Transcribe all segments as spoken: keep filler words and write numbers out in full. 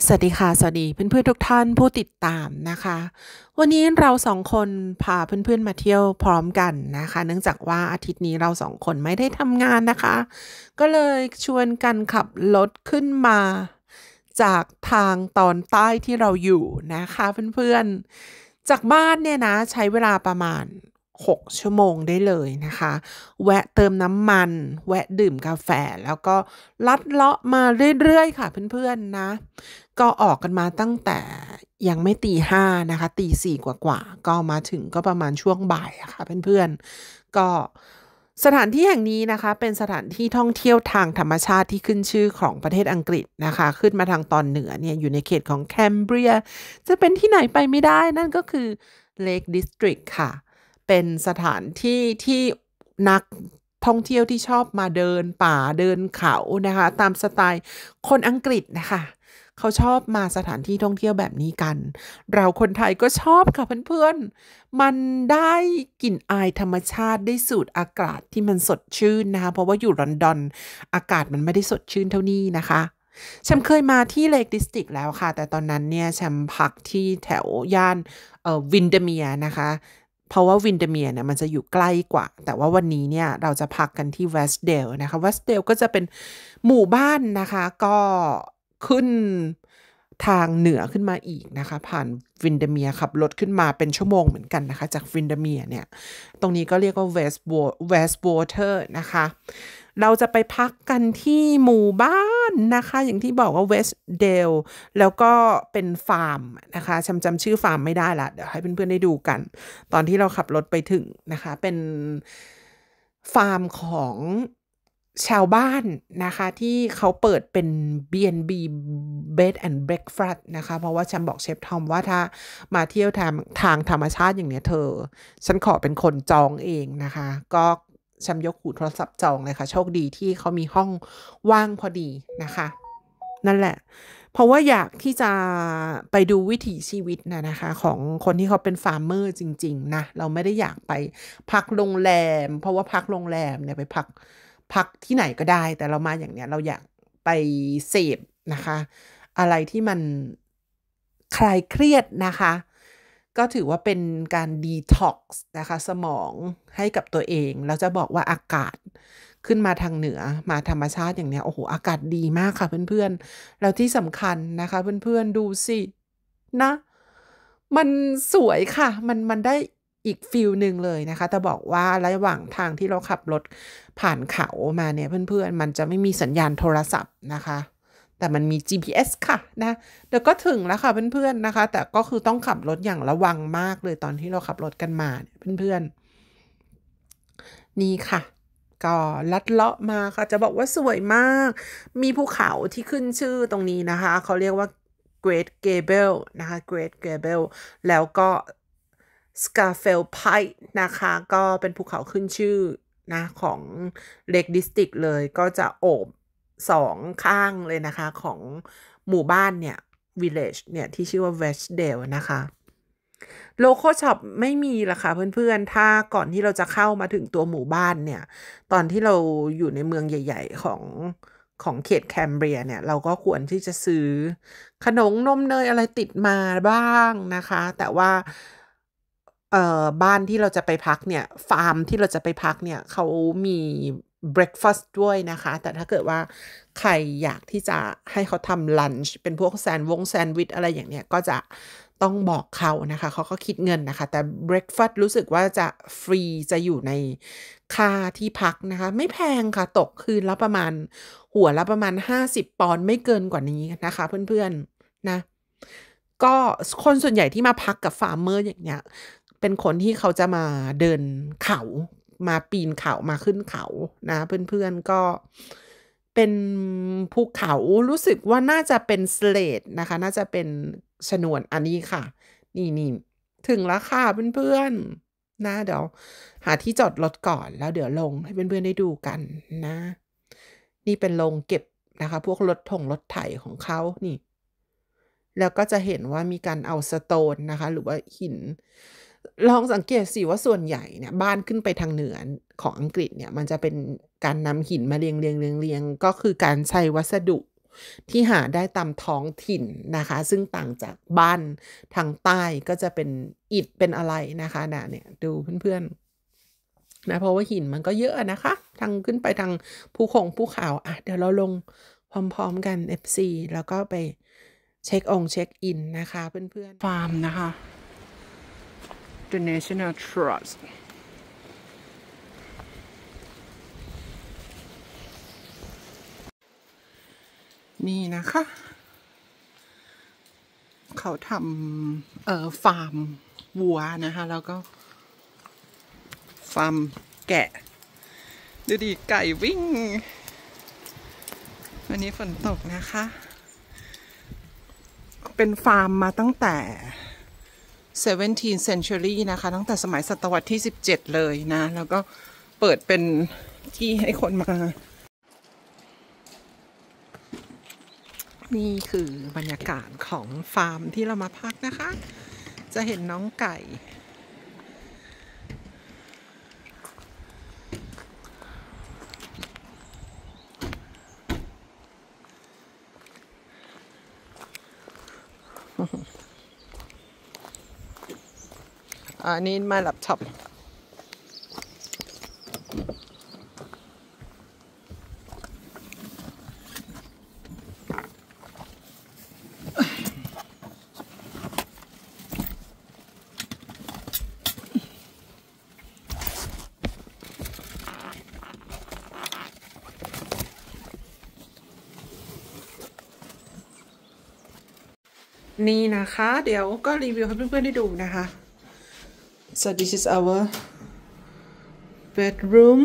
สวัสดีค่ะสวัสดีเพื่อนๆทุกท่านผู้ติดตามนะคะวันนี้เราสองคนพาเพื่อนๆมาเที่ยวพร้อมกันนะคะเนื่องจากว่าอาทิตย์นี้เราสองคนไม่ได้ทำงานนะคะก็เลยชวนกันขับรถขึ้นมาจากทางตอนใต้ที่เราอยู่นะคะเพื่อนๆจากบ้านเนี่ยนะใช้เวลาประมาณหกชั่วโมงได้เลยนะคะแวะเติมน้ำมันแวะดื่มกาแฟแล้วก็ลัดเลาะมาเรื่อยๆค่ะเพื่อนๆนะ ก็ออกกันมาตั้งแต่ยังไม่ตีห้านะคะตีสี่กว่าๆก็มาถึงก็ประมาณช่วงบ่ายอะค่ะเพื่อนๆก็สถานที่แห่งนี้นะคะเป็นสถานที่ท่องเที่ยวทางธรรมชาติที่ขึ้นชื่อของประเทศอังกฤษนะคะขึ้นมาทางตอนเหนือเนี่ยอยู่ในเขตของแคมเบรียจะเป็นที่ไหนไปไม่ได้นั่นก็คือ Lake District ค่ะเป็นสถานที่ที่นักท่องเที่ยวที่ชอบมาเดินป่าเดินเขานะคะตามสไตล์คนอังกฤษนะคะ เขาชอบมาสถานที่ท่องเที่ยวแบบนี้กัน เราคนไทยก็ชอบค่ะเพื่อนๆ มันได้กลิ่นอายธรรมชาติได้สูดอากาศที่มันสดชื่นนะคะเพราะว่าอยู่ลอนดอนอากาศมันไม่ได้สดชื่นเท่านี้นะคะฉันเคยมาที่เล k ดิสตริกแล้วค่ะแต่ตอนนั้นเนี่ยฉันพักที่แถวย่านเอ่อวินเดเมียนะคะเพราะว่าวินเดเมียเนี่ยมันจะอยู่ใกล้กว่าแต่ว่าวันนี้เนี่ยเราจะพักกันที่เวสเดลนะคะเวสเดลก็จะเป็นหมู่บ้านนะคะก็ขึ้นทางเหนือขึ้นมาอีกนะคะผ่านวินเดเมียขับรถขึ้นมาเป็นชั่วโมงเหมือนกันนะคะจากวินเดเมียเนี่ยตรงนี้ก็เรียกว่าเวสต์เวสต์วอเตอร์นะคะเราจะไปพักกันที่หมู่บ้านนะคะอย่างที่บอกว่าเวสเดลแล้วก็เป็นฟาร์มนะคะจำจำชื่อฟาร์มไม่ได้ละเดี๋ยวให้เพื่อนๆได้ดูกันตอนที่เราขับรถไปถึงนะคะเป็นฟาร์มของชาวบ้านนะคะที่เขาเปิดเป็น บี แอนด์ บี Bed and Breakfast นะคะเพราะว่าฉันบอกเชฟทอมว่าถ้ามาเที่ยวทางทางธรรมชาติอย่างเนี้ยเธอฉันขอเป็นคนจองเองนะคะก็ฉันยกหูโทรศัพท์จองเลยค่ะโชคดีที่เขามีห้องว่างพอดีนะคะนั่นแหละเพราะว่าอยากที่จะไปดูวิถีชีวิตนะนะคะของคนที่เขาเป็นฟาร์มเมอร์จริงๆนะเราไม่ได้อยากไปพักโรงแรมเพราะว่าพักโรงแรมเนี่ยไปพัก พักที่ไหนก็ได้แต่เรามาอย่างเนี้ยเราอยากไปเสพนะคะอะไรที่มันคลายเครียดนะคะก็ถือว่าเป็นการดีท็อกซ์นะคะสมองให้กับตัวเองแล้วจะบอกว่าอากาศขึ้นมาทางเหนือมาธรรมชาติอย่างเนี้ยโอ้โหอากาศดีมากค่ะเพื่อนๆแล้วที่สำคัญนะคะเพื่อนๆดูสินะมันสวยค่ะมันมันได้อีกฟิลหนึ่งเลยนะคะแต่บอกว่าระหว่างทางที่เราขับรถ ผ่านเขามาเนี่ยเพื่อนๆมันจะไม่มีสัญญาณโทรศัพท์นะคะแต่มันมี จี พี เอส ค่ะนะเดี๋ยวก็ถึงแล้วค่ะเพื่อนๆนะคะแต่ก็คือต้องขับรถอย่างระวังมากเลยตอนที่เราขับรถกันมาเนี่ยเพื่อนๆนี่ค่ะก็ลัดเลาะมาค่ะจะบอกว่าสวยมากมีภูเขาที่ขึ้นชื่อตรงนี้นะคะเขาเรียกว่า Great Gable นะคะ Great Gable แล้วก็ Scafell Pike นะคะก็เป็นภูเขาขึ้นชื่อนะของ Lake District เลยก็จะโอบสองข้างเลยนะคะของหมู่บ้านเนี่ย village เนี่ยที่ชื่อว่า Westdale นะคะโลโก้ช็อปไม่มีละค่ะเพื่อนๆ ถ้าก่อนที่เราจะเข้ามาถึงตัวหมู่บ้านเนี่ยตอนที่เราอยู่ในเมืองใหญ่ๆของของเขตแคมเบรียเนี่ยเราก็ควรที่จะซื้อขนมนมเนยอะไรติดมาบ้างนะคะแต่ว่า เอ่อบ้านที่เราจะไปพักเนี่ยฟาร์มที่เราจะไปพักเนี่ยเขามีเบรกฟาสต์ด้วยนะคะแต่ถ้าเกิดว่าใครอยากที่จะให้เขาทำลันช์เป็นพวกแซนวงแซนด์วิชอะไรอย่างเนี้ยก็จะต้องบอกเขานะคะเขาก็คิดเงินนะคะแต่เบรกฟาสต์รู้สึกว่าจะฟรีจะอยู่ในค่าที่พักนะคะไม่แพงค่ะตกคืนละประมาณหัวละประมาณห้าสิบปอนด์ไม่เกินกว่านี้นะคะเพื่อนๆนะก็คนส่วนใหญ่ที่มาพักกับฟาร์มเมอร์อย่างเงี้ย เป็นคนที่เขาจะมาเดินเขามาปีนเขามาขึ้นเขานะเพื่อนๆก็เป็นภูเขารู้สึกว่าน่าจะเป็นสเลดนะคะน่าจะเป็นชนวนอันนี้ค่ะนี่นี่ถึงแล้วค่ะเพื่อนๆนะเดี๋ยวหาที่จอดรถก่อนแล้วเดี๋ยวลงให้เพื่อนๆได้ดูกันนะนี่เป็นโรงเก็บนะคะพวกรถถงรถไถของเขานี่ แล้วก็จะเห็นว่ามีการเอาสโตนนะคะหรือว่าหินลองสังเกตสิว่าส่วนใหญ่เนี่ยบ้านขึ้นไปทางเหนือของอังกฤษเนี่ยมันจะเป็นการนำหินมาเรียงเรียงเรียงเรียงก็คือการใช้วัสดุที่หาได้ตามท้องถิ่นนะคะซึ่งต่างจากบ้านทางใต้ก็จะเป็นอิฐเป็นอะไรนะคะนะเนี่ยดูเพื่อนๆนะเพราะว่าหินมันก็เยอะนะคะทางขึ้นไปทางภูคงภูเขาอ่ะเดี๋ยวเราลงพร้อมๆกัน เอฟ ซี แล้วก็ไปเช็คองเช็คอินนะคะเพื่อนๆฟาร์มนะคะ The National Trust นี่นะคะเขาทำเอ่อฟาร์มวัวนะคะแล้วก็ฟาร์มแกะดูดิไก่วิ่งวันนี้ฝนตกนะคะเป็นฟาร์มมาตั้งแต่17th century นะคะตั้งแต่สมัยศตวรรษที่สิบเจ็ดเลยนะแล้วก็เปิดเป็นที่ให้คนมานี่คือบรรยากาศของฟาร์มที่เรามาพักนะคะจะเห็นน้องไก่อันนี้มาแล็ปท็อปนี่นะคะเดี๋ยวก็รีวิวให้เพื่อนๆได้ดูนะคะ so this is our bedroom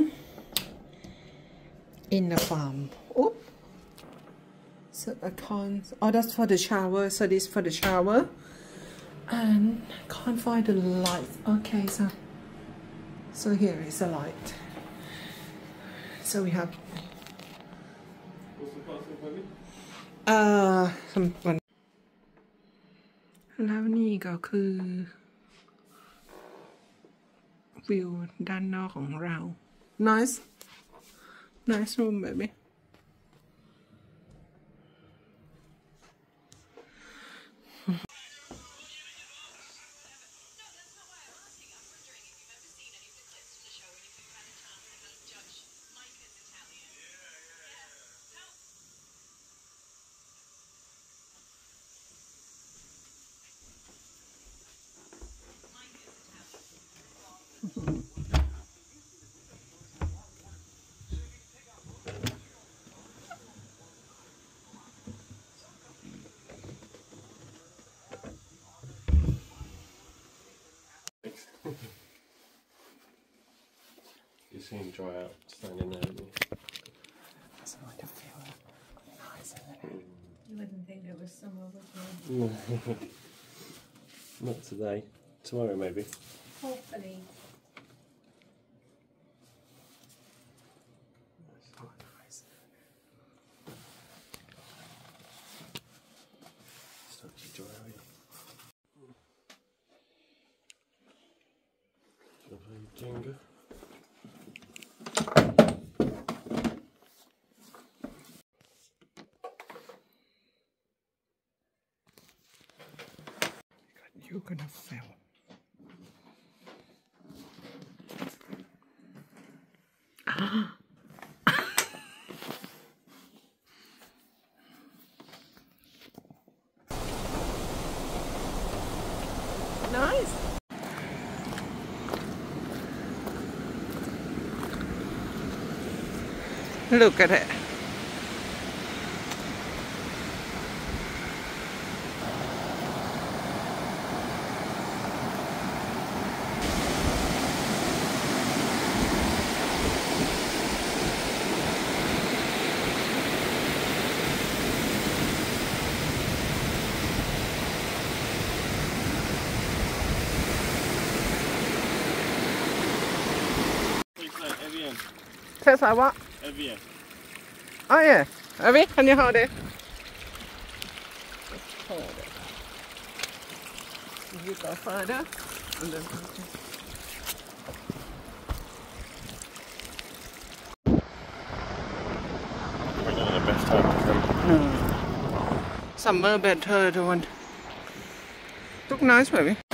in the farm Oop. so I can't oh that's for the shower so this for the shower and I can't find the light okay so so here is the light so we have uh some oneแล้วนี่ก็คือวิวด้านนอกของเรา nice nice room baby You see him dry out standing there, didn't you? Doesn't like to feel nice, isn't it? You wouldn't think it was summer, would you? Not today. Tomorrow, maybe. Hopefully. Oh, nice. Start to dry out. Lovely Jenga. You're gonna fail. Nice. Look at it. Evian. Tastes like what? Evian. Oh yeah. Evie, can you hold it? Hold it. You go further. And then Probably not the best time to come. no. summer better ทุกคน look nice baby